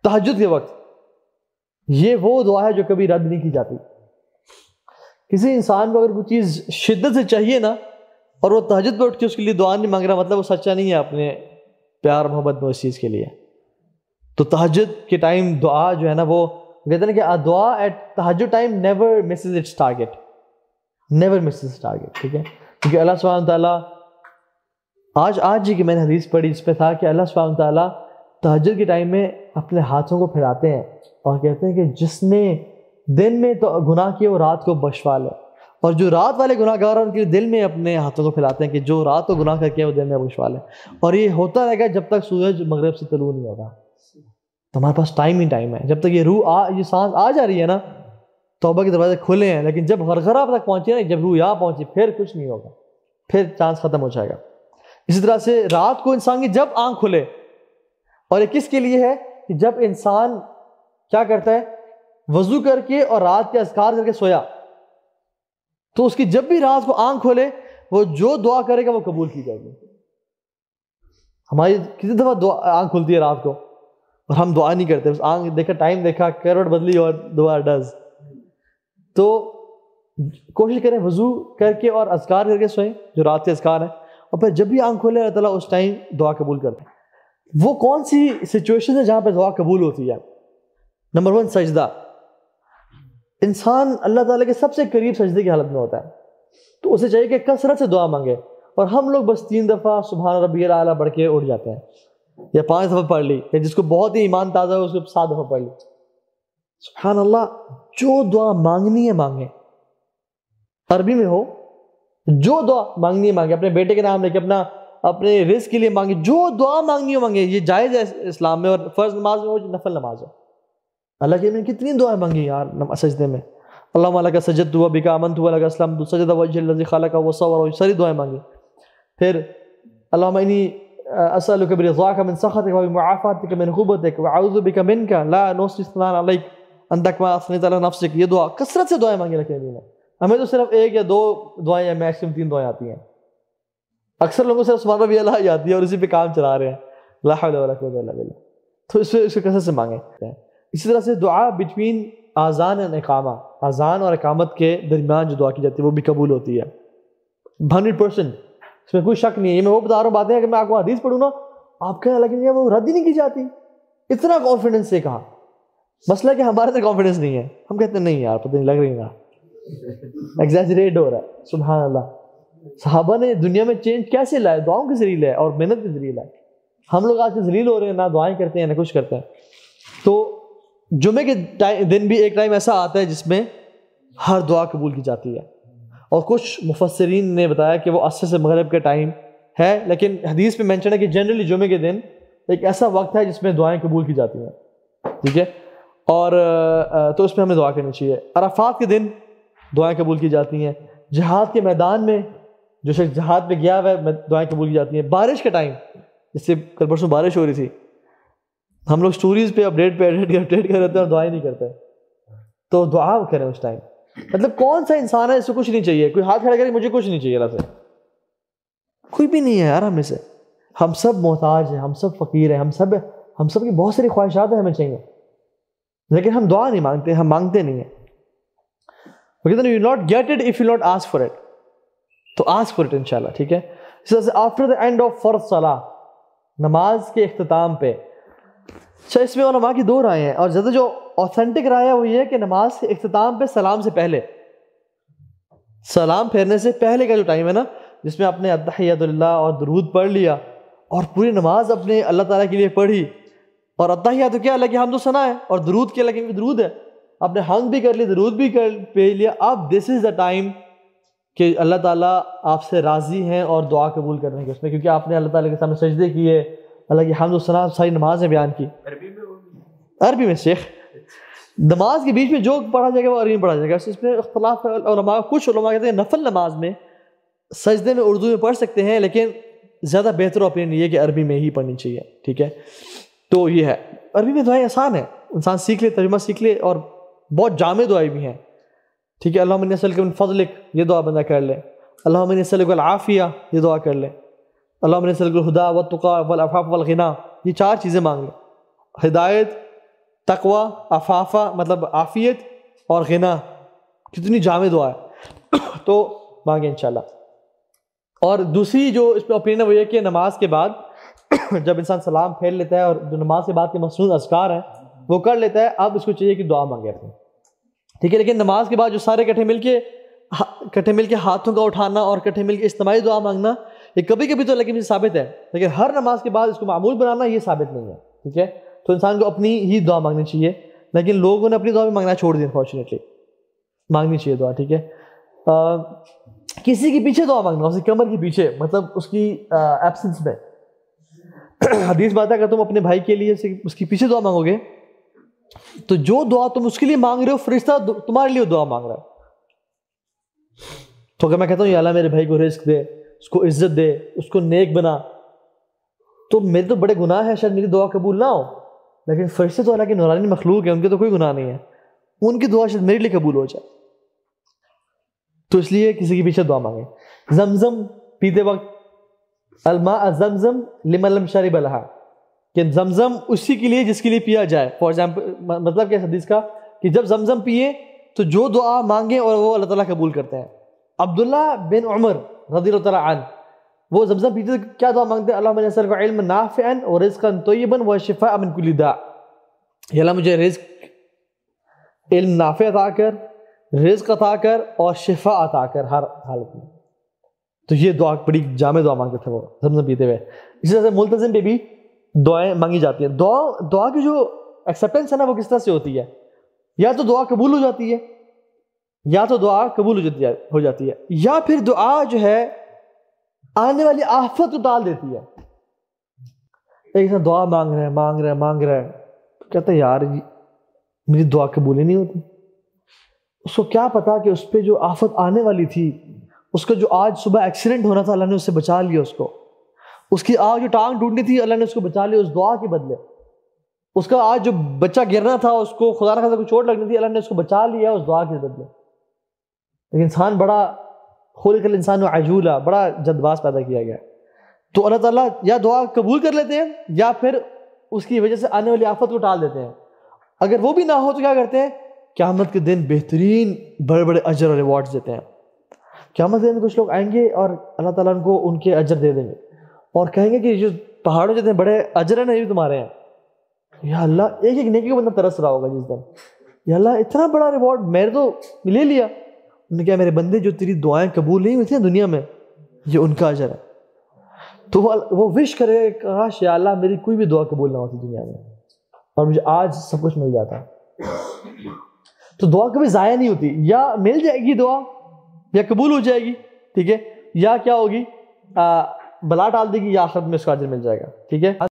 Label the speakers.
Speaker 1: تہجد کے وقت یہ وہ دعا ہے جو کبھی رد نہیں کی جاتی. کسی انسان کو اگر کوئی چیز شدت سے چاہیے نا اور وہ تہجد پہ اٹھ کے اس کے لیے دعا نہیں مانگ رہا، مطلب وہ سچا نہیں ہے اپنے پیار محبت میں اس چیز کے لیے. تو تہجد کے ٹائم دعا جو ہے نا، وہ کہتے ہیں کہ dua at tahajjud time never misses its target, never misses its target. ٹھیک ہے، کیونکہ اللہ سبحانہ تعالیٰ آج ہی کہ میں نے حدیث پڑھی جس پہ تھا کہ اللہ سبحانہ تعالیٰ تہجد کے ٹائم میں اپنے ہاتھوں کو پھیلاتے ہیں اور کہتے ہیں کہ جس نے دن میں تو گناہ کیے وہ رات کو بخشوا لے، اور جو رات والے گناہ گار ہیں ان کے دل میں اپنے ہاتھوں کو پھیلاتے ہیں کہ جو رات کو گناہ کر کے وہ دن میں بخشوا لے. اور یہ ہوتا رہے گا جب تک سورج مغرب سے طلوع نہیں ہوگا. تو ہمارے پاس ٹائم ہی ٹائم ہے، جب تک یہ یہ سانس آ جا رہی ہے نا، توبہ کے دروازے کھلے ہیں، لیکن جب غرغرہ تک پہنچے نا، جب روح یہاں پہنچی پھر کچھ نہیں ہوگا، پھر چانس ختم ہو جائے گا. اسی طرح سے رات کو انسان کی جب آنکھ کھلے، اور یہ کس کے لیے ہے کہ جب انسان کیا کرتا ہے، وضو کر کے اور رات کے اذکار کر کے سویا، تو اس کی جب بھی رات کو آنکھ کھولے وہ جو دعا کرے گا وہ قبول کی جائے گی. ہماری کتنی دفعہ آنکھ کھلتی ہے رات کو اور ہم دعا نہیں کرتے، بس آنکھ دیکھا، ٹائم دیکھا، کروٹ بدلی اور دعا ڈز. تو کوشش کریں وضو کر کے اور اذکار کر کے سوئیں جو رات کے اذکار ہیں، اور پھر جب بھی آنکھ کھولے اللہ تعالیٰ اس ٹائم دعا قبول کرتے ہیں. وہ کون سی سچویشن ہے جہاں پہ دعا قبول ہوتی ہے؟ نمبر 1 سجدہ. انسان اللہ تعالیٰ کے سب سے قریب سجدے کی حالت میں ہوتا ہے، تو اسے چاہیے کہ کثرت سے دعا مانگے. اور ہم لوگ بس 3 دفعہ سبحان ربی الاعلیٰ پڑھ کے اٹھ جاتے ہیں، یا 5 دفعہ پڑھ لی، یا جس کو بہت ہی ایمان تازہ ہو اس کو 7 دفعہ پڑھ لی. سبحان اللہ، جو دعا مانگنی ہے مانگیں، عربی میں ہو، جو دعا مانگنی ہے مانگے. اپنے بیٹے کے نام لے کے اپنے رزق کے لیے مانگے، جو دعا مانگنی ہو مانگے. یہ جائز ہے اسلام میں، اور فرض نماز میں ہو، نفل نماز ہو. اللہ کے میں کتنی دعائیں مانگی یار سجدے میں، اللہم لک سجدت وبک آمنت ولک اسلمت سجد وجہ الذی خلق وصور، ساری دعائیں مانگی. پھر اللہم انی اسألک برضاک من سخطک وبمعافاتک من غضبک واعوذ بک منک لا نحصی ثناء علیک انت کما اثنیت علی نفسک. یہ دعا کثرت سے دعائیں مانگی رکھے ہیں. ہمیں تو صرف 1 یا 2 دعائیں یا میکسیمم 3 دعائیں آتی ہیں. اکثر لوگوں سے سبحان ربی اللہ آتی ہے اور اسی پہ کام چلا رہے ہیں، لا حول ولا قوت الا باللہ. تو اس کو کثرت سے مانگیں. اسی طرح سے دعا بٹوین آذان اور اقامہ، اذان اور اقامت کے درمیان جو دعا کی جاتی ہے وہ بھی قبول ہوتی ہے 100%. اس میں کوئی شک نہیں ہے. یہ میں وہ بتا رہا ہوں باتیں کہ میں آپ کو حدیث پڑھوں نا آپ کہنے لگیں گے وہ رد ہی نہیں کی جاتی. اتنا کانفیڈنس سے کہا. مسئلہ کہ ہمارے اندر کانفیڈنس نہیں ہے، ہم کہتے ہیں نہیں یار پتہ نہیں لگ رہی نا، ایگزیجریٹ ہو رہا ہے. سبحان اللہ، صحابہ نے دنیا میں چینج کیسے لائے؟ دعاؤں کے ذریعے لائے اور محنت کے ذریعے لائے. ہم لوگ آج ذلیل ہو رہے ہیں، نہ دعائیں کرتے ہیں نہ کچھ کرتے ہیں. تو جمعے کے دن بھی ایک ٹائم ایسا آتا ہے جس میں ہر دعا قبول کی جاتی ہے، اور کچھ مفسرین نے بتایا کہ وہ عصر سے مغرب کا ٹائم ہے، لیکن حدیث میں مینشن ہے کہ جنرلی جمعے کے دن ایک ایسا وقت ہے جس میں دعائیں قبول کی جاتی ہیں. ٹھیک ہے، اور تو اس میں ہمیں دعا کرنی چاہیے. عرفات کے دن دعائیں قبول کی جاتی ہیں. جہاد کے میدان میں جو شخص جہاد پہ گیا ہوا ہے دعائیں قبول کی جاتی ہیں. بارش کا ٹائم، جس سے کل پرسوں بارش ہو رہی تھی، ہم لوگ سٹوریز پہ اپڈیٹ کر رہے ہوتے ہیں اور دعائیں نہیں کرتے. تو دعا کریں اس ٹائم. مطلب کون سا انسان ہے اس سے کچھ نہیں چاہیے؟ کوئی ہاتھ کھڑا کرے مجھے کچھ نہیں چاہیے اللہ سے، کوئی بھی نہیں ہے یار ہم میں سے. ہم سب محتاج ہیں، ہم سب فقیر ہیں، ہم سب کی بہت ساری خواہشات ہیں ہمیں چاہیے، لیکن ہم دعا نہیں مانگتے، ہم مانگتے نہیں ہیں. وہ کہتے ہیں you will not get it if you will not ask for it. تو ask for it انشاءاللہ. ٹھیک ہے. اس طرح سے after the end of فرض صلاح، نماز کے اختتام پہ. اچھا، اس میں علماء کی 2 رائے ہیں، اور زیادہ جو اوتھینٹک رائے ہے وہ یہ ہے کہ نماز کے اختتام پہ سلام سے پہلے، سلام پھیرنے سے پہلے کا جو ٹائم ہے نا، جس میں آپ نے التحیات للہ اور درود پڑھ لیا اور پوری نماز اپنے اللہ تعالیٰ کے لیے پڑھی. اور التحیات کیا اللہ کی حمد و ثنا ہے، اور درود کیا اللہ کی درود ہے. آپ نے حمد بھی کر لی، درود بھی پڑھ لیا. اب دس از دا ٹائم کہ اللہ تعالیٰ آپ سے راضی ہیں اور دعا قبول کرنے کے اس میں، کیونکہ آپ نے اللہ تعالیٰ کے سامنے سجدے کیے، اللہ کی حمد و ثنا ساری نماز میں بیان کی. عربی میں شیخ، نماز کے بیچ میں جو پڑھا جائے گا وہ عربی میں پڑھا جائے گا. اس میں اختلاف ہے علماء. کچھ علماء کہتے ہیں نفل نماز میں سجدے میں اردو میں پڑھ سکتے ہیں، لیکن زیادہ بہتر اوپینین یہ ہے کہ عربی میں ہی پڑھنی چاہیے. ٹھیک ہے، تو یہ ہے. عربی میں دعائیں آسان ہیں، انسان سیکھ لے، ترجمہ سیکھ لے، اور بہت جامع دعائیں بھی ہیں. ٹھیک ہے، اللہم انی اسألک من فضلک، یہ دعا بندہ کر لے. اللہم انی اسألک العافیہ، یہ دعا کر لے. اللہم انی اسألک الہدی والتقی والعفاف والغنی، یہ 4 چیزیں مانگ لے. ہدایت، تقوی، عفافہ مطلب عافیت، اور غنا، کتنی جامع دعا ہے تو مانگیں انشاءاللہ۔ اور دوسری جو اس پہ اوپینین ہے وہ یہ کہ نماز کے بعد جب انسان سلام پھیر لیتا ہے اور جو نماز کے بعد کے مصنون اذکار ہیں وہ کر لیتا ہے، اب اس کو چاہیے کہ دعا مانگے اپنی، ٹھیک ہے۔ لیکن نماز کے بعد جو سارے کٹھے مل کے ہاتھوں کا اٹھانا اور کٹھے مل کے اجتماعی دعا مانگنا، یہ کبھی کبھی تو لیکن ثابت ہے، لیکن ہر نماز کے بعد اس کو معمول بنانا یہ ثابت نہیں ہے، ٹھیک ہے۔ تو انسان کو اپنی ہی دعا مانگنی چاہیے، لیکن لوگوں نے اپنی دعا بھی مانگنا چھوڑ دیا، انفارچونیٹلی مانگنی چاہیے دعا، ٹھیک ہے۔ کسی کے پیچھے دعا مانگنا، اس کی کمر کے پیچھے، مطلب اس کی ایبسنس میں، حدیث بات ہے اگر تم اپنے بھائی کے لیے اس کی پیچھے دعا مانگو گے تو جو دعا تم اس کے لیے مانگ رہے ہو فرشتہ تمہارے لیے دعا مانگ رہا ہے۔ تو اگر میں کہتا ہوں یا اللہ میرے بھائی کو رزق دے، اس کو عزت دے، اس کو نیک بنا، تو میرے تو بڑے گناہ ہیں، شاید میری دعا قبول نہ ہو، لیکن فرشتے تو اللہ کی نورانی مخلوق ہے، ان کے تو کوئی گناہ نہیں ہے، ان کی دعا شاید میرے لیے قبول ہو جائے۔ تو اس لیے کسی کے پیچھے دعا مانگیں۔ زمزم پیتے وقت الماء زمزم لمن لم شرب لها، کہ زمزم اسی کے لیے جس کے لیے پیا جائے۔ فار ایگزامپل مطلب کیا حدیث کا کہ جب زمزم پیے تو جو دعا مانگیں اور وہ اللہ تعالیٰ قبول کرتے ہیں۔ عبداللہ بن عمر رضی اللہ تعالیٰ عنہ وہ زمزم پیتے تو کیا دعا مانگتے ہیں؟ اللہم انی اسألک علما نافعا ورزقا طیبا وشفاء من کل داء، یا اللہ مجھے رزق، علم نافع عطا کر، رزق عطا کر اور شفا عطا کر ہر حالت میں۔ تو یہ دعا بڑی جامع دعا مانگتے تھے وہ زمزم پیتے ہوئے۔ اسی طرح سے ملتزم پہ بھی دعائیں مانگی جاتی ہیں۔ دعا کی جو ایکسیپٹنس ہے نا وہ کس طرح سے ہوتی ہے؟ یا تو دعا قبول ہو جاتی ہے، یا تو دعا قبول ہو جاتی ہے، یا پھر دعا جو ہے آنے والی آفت کو ٹال دیتی ہے۔ ایک انسان دعا مانگ رہا ہے کہتا ہے یار میری دعا قبول ہی نہیں ہوتی۔ اس کو کیا پتا کہ اس پہ جو آفت آنے والی تھی، اس کا جو آج صبح ایکسیڈنٹ ہونا تھا اللہ نے اس سے بچا لیا، اس کی آج جو ٹانگ ٹوٹنی تھی اللہ نے اس کو بچا لیا اس دعا کے بدلے، اس کا آج جو بچہ گرنا تھا، اس کو خدا نہ خاصہ کوئی چوٹ لگنی تھی، اللہ نے اس کو بچا لیا اس دعا کے بدلے۔ لیکن انسان بڑا خلق الانسان عجولا، بڑا جلد باز پیدا کیا گیا، تو اللہ تعالیٰ یا دعا قبول کر لیتے ہیں یا پھر اس کی وجہ سے آنے والی آفت کو ٹال دیتے ہیں۔ اگر وہ بھی نہ ہو تو کیا کرتے ہیں؟ قیامت کے دن بہترین بڑے بڑے اجر اور ریوارڈز دیتے ہیں۔ قیامت کے دن کچھ لوگ آئیں گے اور اللہ تعالیٰ ان کو ان کے اجر دے دیں گے اور کہیں گے کہ جو پہاڑوں جتنے بڑے اجر ہیں نا یہ بھی تمہارے ہیں۔ یا اللہ ایک ایک نیکی کو بندہ ترس رہا ہوگا جس دن، یا اللہ اتنا بڑا ریوارڈ میں نے تو لے لیا۔ انہوں نے کہا میرے بندے جو تیری دعائیں قبول نہیں ہوئی تھیں دنیا میں یہ ان کا اجر ہے۔ تو وہ وش کرے کاش یا اللہ میری کوئی بھی دعا قبول نہ ہوتی دنیا میں اور مجھے آج سب کچھ مل جاتا۔ تو دعا کبھی ضائع نہیں ہوتی، یا مل جائے گی دعا یا قبول ہو جائے گی، ٹھیک ہے، یا کیا ہوگی بلا ٹال دے گی یا آخرت میں اس کا اجر مل جائے گا، ٹھیک ہے۔